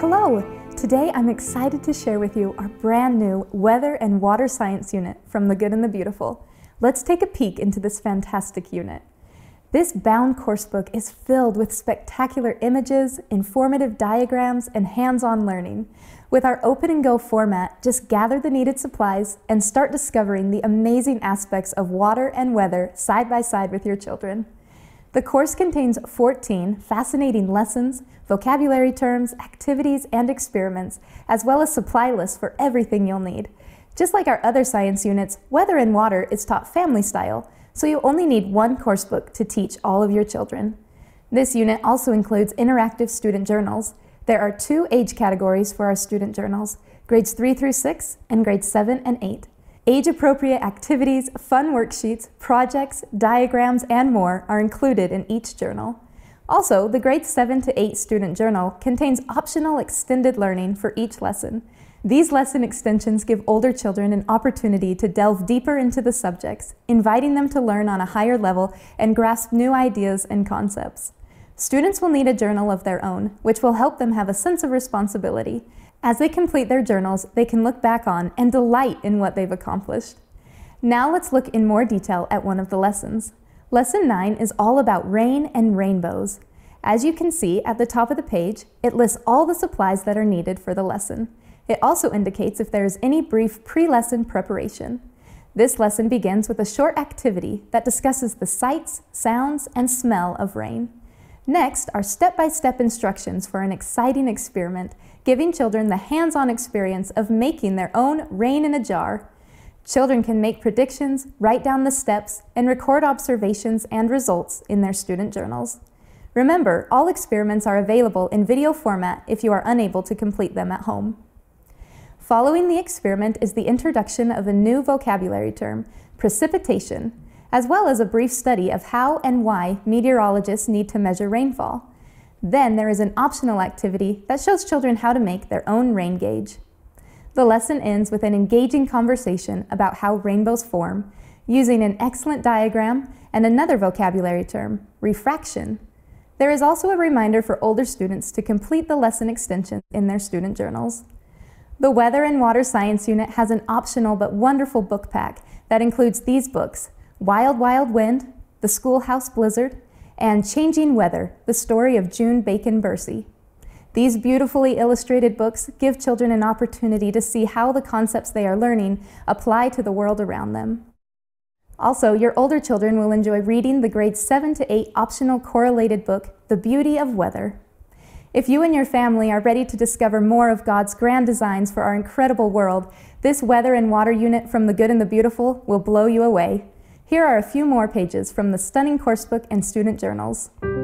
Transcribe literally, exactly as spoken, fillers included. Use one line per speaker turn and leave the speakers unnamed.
Hello! Today I'm excited to share with you our brand new Weather and Water Science unit from The Good and the Beautiful. Let's take a peek into this fantastic unit. This bound coursebook is filled with spectacular images, informative diagrams, and hands-on learning. With our open and go format, just gather the needed supplies and start discovering the amazing aspects of water and weather side by side with your children. The course contains fourteen fascinating lessons, vocabulary terms, activities, and experiments, as well as supply lists for everything you'll need. Just like our other science units, Weather and Water is taught family style, so you only need one coursebook to teach all of your children. This unit also includes interactive student journals. There are two age categories for our student journals, grades three through six and grades seven and eight. Age-appropriate activities, fun worksheets, projects, diagrams, and more are included in each journal. Also, the grades seven to eight student journal contains optional extended learning for each lesson. These lesson extensions give older children an opportunity to delve deeper into the subjects, inviting them to learn on a higher level and grasp new ideas and concepts. Students will need a journal of their own, which will help them have a sense of responsibility. As they complete their journals, they can look back on and delight in what they've accomplished. Now let's look in more detail at one of the lessons. Lesson nine is all about rain and rainbows. As you can see at the top of the page, it lists all the supplies that are needed for the lesson. It also indicates if there is any brief pre-lesson preparation. This lesson begins with a short activity that discusses the sights, sounds, and smell of rain. Next are step-by-step instructions for an exciting experiment, giving children the hands-on experience of making their own rain in a jar. Children can make predictions, write down the steps, and record observations and results in their student journals. Remember, all experiments are available in video format if you are unable to complete them at home. Following the experiment is the introduction of a new vocabulary term, precipitation, as well as a brief study of how and why meteorologists need to measure rainfall. Then there is an optional activity that shows children how to make their own rain gauge. The lesson ends with an engaging conversation about how rainbows form, using an excellent diagram and another vocabulary term, refraction. There is also a reminder for older students to complete the lesson extension in their student journals. The Weather and Water Science unit has an optional but wonderful book pack that includes these books, Wild Wild Wind, The Schoolhouse Blizzard, and Changing Weather, the story of June Bacon Bursey. These beautifully illustrated books give children an opportunity to see how the concepts they are learning apply to the world around them. Also, your older children will enjoy reading the grades seven to eight optional correlated book, The Beauty of Weather. If you and your family are ready to discover more of God's grand designs for our incredible world, this Weather and Water unit from The Good and the Beautiful will blow you away. Here are a few more pages from the stunning coursebook and student journals.